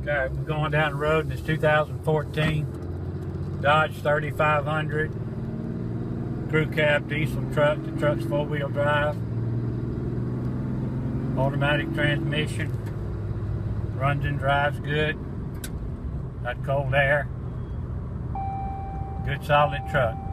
Okay, we're going down the road in this 2014 Dodge 3500 crew cab diesel truck. The truck's four-wheel drive, automatic transmission, runs and drives good, got cold air, good solid truck.